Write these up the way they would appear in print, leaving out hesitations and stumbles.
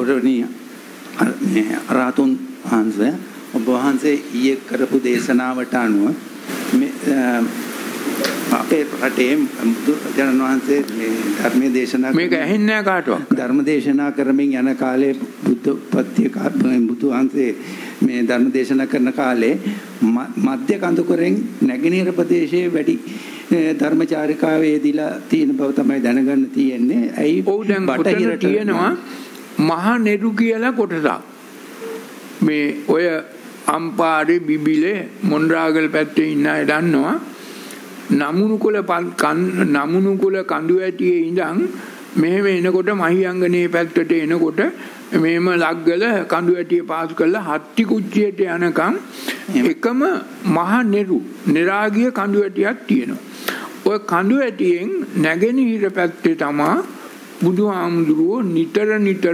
ගෞරවනීය රාතුන් වහන්සේ ඔබ වහන්සේ ඊයේ කරපු දේශනාවට අනුව අපේ රටේ බුදුරජාණන් වහන්සේ මේ ධර්මයේ දේශනා මේක ඇහෙන්නේ නැහැ කාටවත්. ධර්ම දේශනා කරමින් යන කාලේ බුද්ධපත්‍ය බුදු වහන්සේ මේ ධර්ම දේශනා කරන කාලේ මධ්‍ය කඳුකරෙන් නැගෙනහිර ප්‍රදේශයේ වැඩි ධර්මචාරිකාවේදීලා තියෙන බව තමයි දැනගන්න තියෙන්නේ. ඇයි බටහිරට තියෙනවා මහා නෙරු කියලා කොටසක්. මේ ඔය අම්පාරේ බිබිලේ මොණරාගල පැත්තේ ඉන්න අය දන්නවා. නමුණුකුල කඳු ඇටියේ ඉඳන් මෙහෙම එනකොට මහියංගනේ පැත්තට එනකොට මෙහෙම ලග්ගල කඳු ඇටිය පාස් කරලා හත්ති කුච්චියට යනකම් එකම මහා නිරාගිය කඳු ඇටියක් තියෙනවා. ඔය කඳු ඇටියෙන් නැගෙනහිර පැත්තේ තමයි බුදුහාමුදුරුවෝ නිතර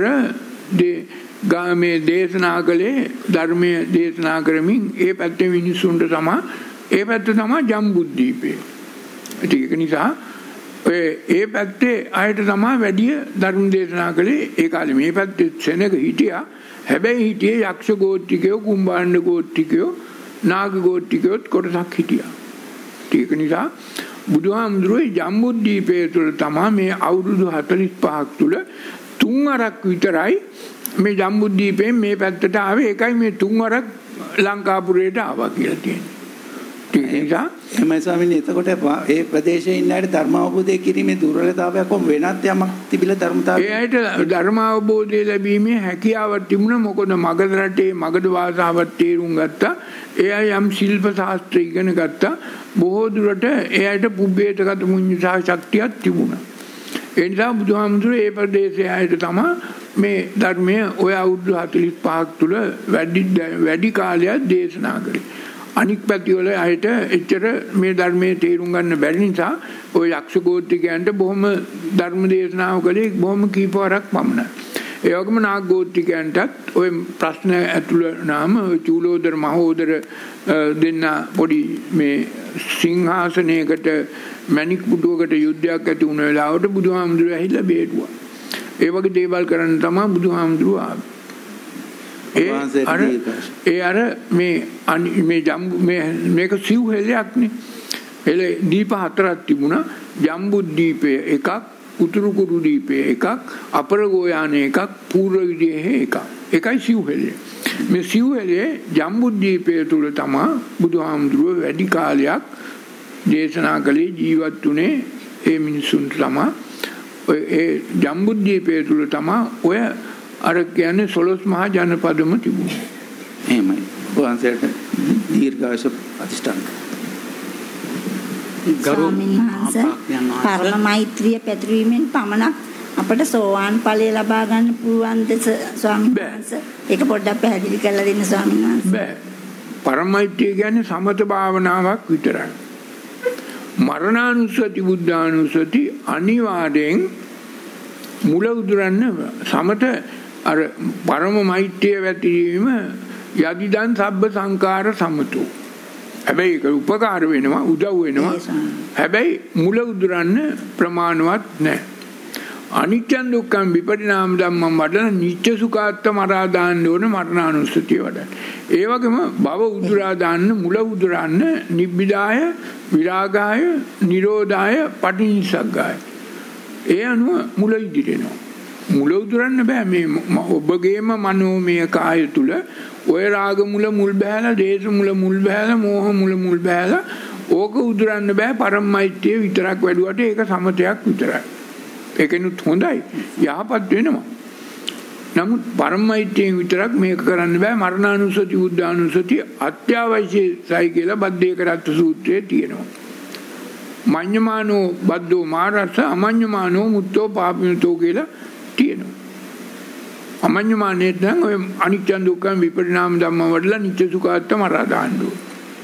මේ දේශනා කළේ ධර්මයේ දේශනා කරමින් ඒ පැත්තේ මිනිසුන්ට තමයි ඒ පැත්ත තමයි ජම්බුද්දීපේ. ඒක නිසා ඒ පැත්තේ ආයත තමයි වැඩි ධර්ම දේශනා කළේ. ඒ කාලේ මේ පැත්තේ සෙනග හිටියා. හැබැයි හිටියේ යක්ෂ ගෝත්‍රිකයෝ, කුම්භාණ්ඩ ගෝත්‍රිකයෝ, නාග ගෝත්‍රිකයෝ කොටසක් හිටියා. ඒක නිසා බුදුහාමුදුරුවෝ ජම්බුද්දීපේ තුල තමයි මේ අවුරුදු 45ක් තුල 3 වරක් විතරයි මේ ජම්බුද්දීපයෙන් මේ පැත්තට ආවේ. ඒකයි මේ 3 වරක් ලංකාපුරයට ආවා කියලා තියෙන්නේ. එමයි ස්වාමීනි. එතකොට ඒ ප්‍රදේශයේ ඉන්න අයට ධර්ම අවබෝධය කිරීමේ දුර්වලතාවයක් වෙනත් යමක් තිබිලා ධර්මතාවය. ඒ අයට ධර්ම අවබෝධය ලැබීමේ හැකියාවක් තිබුණා. මොකද මගධ රටේ මගධ භාෂාවක් තේරුම් ගත්තා. ඒ අය යම් ශිල්ප ශාස්ත්‍ර ඉගෙන ගත්තා. බොහෝ දුරට ඒ අයට පුබ්බේතගත මුඤ්ඤසා ශක්තියක් තිබුණා. ඒ නිසා බුදුහාමුදුරේ ඒ ප්‍රදේශයේ අයට තමයි මේ ධර්මය ඔය අවුරුදු 45ක් තුල වැඩි කාලයක් දේශනා කළේ. අනික් පැතිවල අයට එච්චර මේ ධර්මයේ තේරුම් ගන්න බැරි නිසා ඔය යක්ෂ ගෝත්‍රිකයන්ට බොහොම ධර්ම දේශනාව කළේ බොහොම කීපවරක් පමණයි. ඒ වගේම නාග ගෝත්‍රිකයන්ටත් ඔය ප්‍රශ්න ඇතුළ නාම චූලෝදර මහෝදර දෙන්න පොඩි මේ සිංහාසනයකට මණික් පුටුවකට යුද්ධයක් ඇති වුණ වෙලාවට බුදුහාමුදුරුවෝ ඇහිලා බේරුවා. ඒ වගේ දේවල් කරන්න තමයි බුදුහාමුදුරුවෝ ආවේ. මේක සිව් හෙලයක් නේ. හෙල දීප 4ක් තිබුණා. ජම්බුද්දීපය එකක්, උතුරු කුරු දීපය එකක්, අපර ගෝයානේ එකක්, පූර්ව විදේහේ එකක්. එකයි සිව් හෙලය. මේ සිව් හෙලයේ ජම්බුද්දීපය තුල තමයි බුදුහාමුදුරුවෝ වැඩි කාලයක් දේශනා කළේ. ජීවත් වුණේ ඒ මිනිසුන්ට තමයි. ඒ ජම්බුද්දීපය තුල තමයි ඔය අර කියන්නේ 12 මහා ජනපදම තිබුණා. එහෙමයි. වහන්සේට දීර්ඝායුෂ අධිෂ්ඨාන. පරම මෛත්‍රිය පැතිරීමෙන් පමණක් අපට සෝවාන් ඵලය ලබා ගන්න පුළුවන් ද ස්වාමීන් වහන්සේ? ඒක පොඩ්ඩක් පැහැදිලි කරලා දෙන්න ස්වාමීන් වහන්සේ. බෑ. පරම මෛත්‍රිය කියන්නේ සමත භාවනාවක් විතරයි. මරණානුස්සති බුද්ධානුස්සති අනිවාර්යෙන් මුල උදුරන්න සමත අර පරම මෛත්‍රිය වැතිරීම යදිදන් සබ්බ සංකාර සමතෝ. හැබැයි ඒක උපකාර වෙනවා, උදව් වෙනවා. හැබැයි මුල උදුරන්න ප්‍රමාණවත් නැහැ. අනිත්‍ය දුක්ඛම් විපරිණාම ධම්මම් වඩන නිත්‍ය සුඛාත්ත මරා දාන්න ඕන මරණානුස්සතිය වඩන්න. ඒ වගේම භව උදුරා දාන්න මුල උදුරන්න නිබ්බිදාය, විරාගාය, නිරෝධාය, පටිනිස්සග්ගාය. ඒ අනුව මුල ඉදිරියනවා. මුල උදුරන්න බෑ. මේ ඔබගේම මනෝමය කාය තුල ඔය රාග මුල් බහැලා, දේශ මුල් බහැලා, මෝහ මුල් බහැලා ඕක උදුරන්න බෑ. පරම මෛත්‍රිය විතරක් වැඩුවට ඒක සමතයක් විතරයි. ඒකෙනුත් හොඳයි, යහපත් වෙනවා. නමුත් පරම මෛත්‍රියෙන් විතරක් මේක කරන්න බෑ. මරණානුස්සති බුද්ධානුස්සති අත්‍යවශ්‍යයි කියලා බද්දේකරත් සූත්‍රයේ තියෙනවා. මඤ්ඤමානෝ බද්දෝ මාරස අමඤ්ඤමානෝ මුත්තෝ පාපිනතෝ කියලා තියෙනවා. අමඤ්ඤමානේ නම් ඔය අනිත්‍ය දුක්ඛ විපරිණාම ධම්ම වඩලා නිත්‍ය සුඛාත්ත මරා දාන්න ඕන.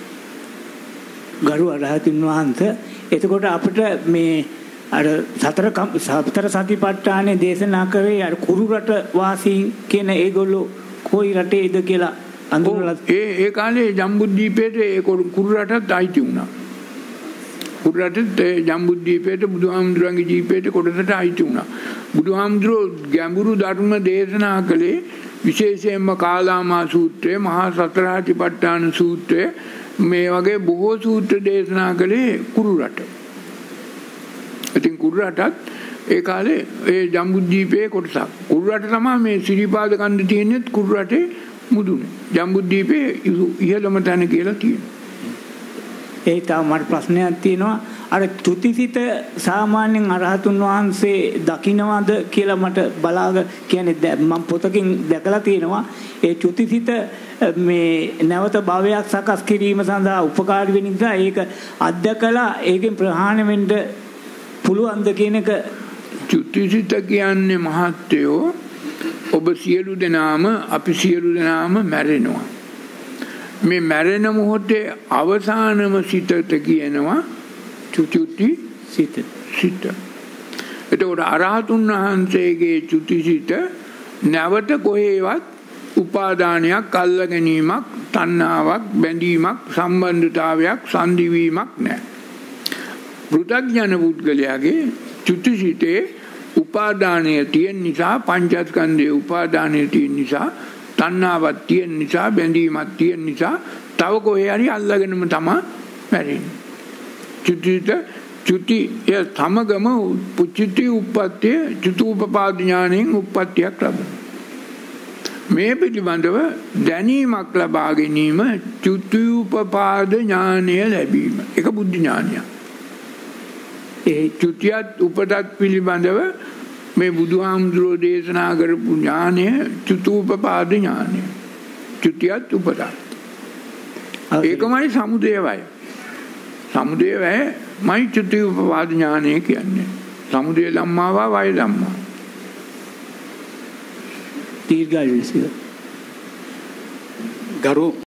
ගරු අරහතුන් වහන්සේ, එතකොට අපිට මේ අර සතර සතිපට්ඨානේ දේශනා කරේ අර කුරු රට වාසීන් කියන ඒගොල්ලෝ කොයි රටේද කියලා අඳුරලා ඒ කාලේ ජම්බුද්දීපේට ඒ කුරු රටත් ආйти වුණා. කුරු රටත් ජම්බුද්දීපේට බුදුහාමුදුරන්ගේ ජීපේට කොටසට ආйти වුණා. බුදුහාමුදුරුවෝ ගැඹුරු ධර්ම දේශනා කළේ විශේෂයෙන්ම කාලාමා සූත්‍රය, මහා සතරාතිපට්ඨාන සූත්‍රය, මේ වගේ බොහෝ සූත්‍ර දේශනා කළේ කුරු රට. ඉතින් කුරු රටත් ඒ කාලේ ඒ ජම්බුද්වීපයේ කොටසක්. කුරු රට තමයි මේ සිරිපාද කන්ද තියෙන්නේ කුරු රටේ මුදුනේ. ජම්බුද්වීපයේ ඉහළම තැන කියලා තියෙනවා. ඒ තව මට ප්‍රශ්නයක් තියෙනවා. අර චුතිසිත සාමාන්‍යයෙන් අරහතුන් වහන්සේ දකින්නවද කියලා මට බලාගෙන කියන්නේ මම පොතකින් දැකලා තියෙනවා. ඒ චුතිසිත මේ නැවත භවයක් සකස් කිරීම සඳහා උපකාරී වෙන නිසා ඒක අධ්‍යකලා ඒකෙන් ප්‍රහාණය වෙන්න පුළුවන්ද කියන එක. චුතිසිත කියන්නේ මහත්යෝ ඔබ සියලු දෙනාම අපි සියලු දෙනාම මැරෙනවා. මේ මැරෙන මොහොතේ අවසානම සිතට කියනවා චුති සිත. එතකොට අරහතුන් වහන්සේගේ චුති සිත නැවත කොහේවත් උපාදානයක්, අල්ල ගැනීමක්, තණ්හාවක්, බැඳීමක්, සම්බන්ධතාවයක්, සංදිවීමක් නැහැ. පෘථග්ජන පුද්ගලයාගේ චුති සිතේ උපාදානය තියෙන නිසා, පංචස්කන්ධයේ උපාදානය තියෙන නිසා, තණ්හාවක් තියෙන නිසා, බැඳීමක් තියෙන නිසා තව කොහේ හරි අල්ලගෙනම තමයි මැරෙන්නේ. චුති ඒ තමගම පුචිති උප්පත්තිය චුතූපපාද ඥාණයෙන් උප්පත්තියක් ලැබෙනවා. මේ පිළිබඳව දැනීමක් ලබා ගැනීම චුතූපපාද ඥානය ලැබීම. ඒක බුද්ධ ඥානයක්. ඒ චුතියත් උපතත් පිළිබඳව මේ බුදුහාමුදුරෝ දේශනා කරපු ඥානය චුතූපපාද ඥානය. චුතියත් උපතත්. ඒකමයි සමුදය වය. සමුදය වැය මයි චුතූපපාද ඥානය කියන්නේ. සමුදය ධම්මාවා වය ධම්මා. දීර්ඝායුෂ. ගරු